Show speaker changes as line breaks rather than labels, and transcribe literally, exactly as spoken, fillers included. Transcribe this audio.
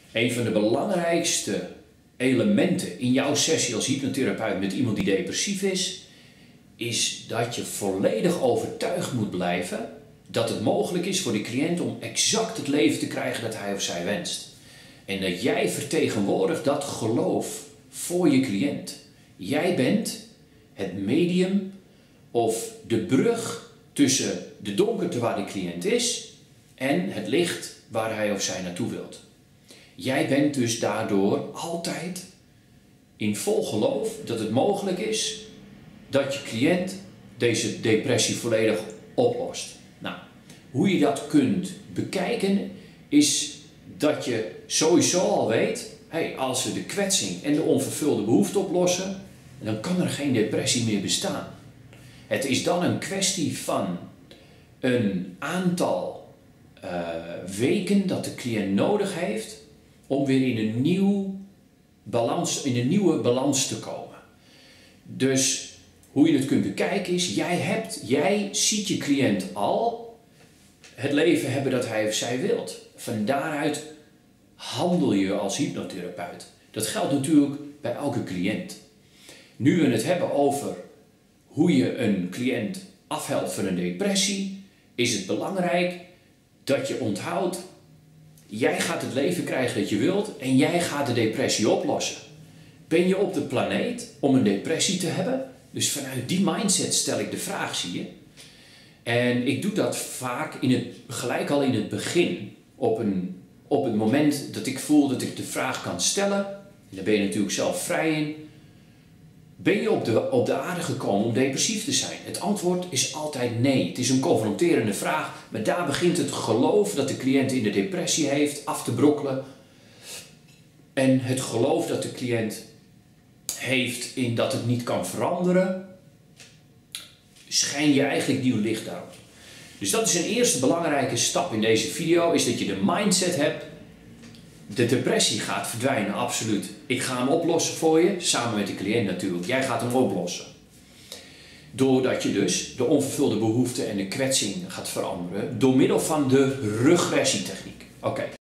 Een van de belangrijkste elementen in jouw sessie als hypnotherapeut met iemand die depressief is, is dat je volledig overtuigd moet blijven dat het mogelijk is voor de cliënt om exact het leven te krijgen dat hij of zij wenst. En dat jij vertegenwoordigt dat geloof voor je cliënt. Jij bent het medium of de brug tussen de donkerte waar de cliënt is en het licht waar hij of zij naartoe wilt. Jij bent dus daardoor altijd in vol geloof dat het mogelijk is dat je cliënt deze depressie volledig oplost. Nou, hoe je dat kunt bekijken is dat je sowieso al weet, hey, als we de kwetsing en de onvervulde behoefte oplossen, dan kan er geen depressie meer bestaan. Het is dan een kwestie van een aantal uh, weken dat de cliënt nodig heeft om weer in een, nieuw balans, in een nieuwe balans te komen. Dus hoe je het kunt bekijken is, jij, hebt, jij ziet je cliënt al het leven hebben dat hij of zij wilt. Van daaruit handel je als hypnotherapeut. Dat geldt natuurlijk bij elke cliënt. Nu we het hebben over hoe je een cliënt afhelpt van een depressie, is het belangrijk dat je onthoudt, jij gaat het leven krijgen dat je wilt en jij gaat de depressie oplossen. Ben je op de planeet om een depressie te hebben? Dus vanuit die mindset stel ik de vraag, zie je. En ik doe dat vaak in het, gelijk al in het begin, op, een, op het moment dat ik voel dat ik de vraag kan stellen. En daar ben je natuurlijk zelf vrij in. Ben je op de, op de aarde gekomen om depressief te zijn? Het antwoord is altijd nee. Het is een confronterende vraag, maar daar begint het geloof dat de cliënt in de depressie heeft af te brokkelen. En het geloof dat de cliënt heeft in dat het niet kan veranderen, schijn je eigenlijk nieuw licht daarop. Dus dat is een eerste belangrijke stap in deze video, is dat je de mindset hebt. De depressie gaat verdwijnen, absoluut. Ik ga hem oplossen voor je, samen met de cliënt natuurlijk. Jij gaat hem oplossen. Doordat je dus de onvervulde behoeften en de kwetsing gaat veranderen door middel van de regressietechniek. Oké. Okay.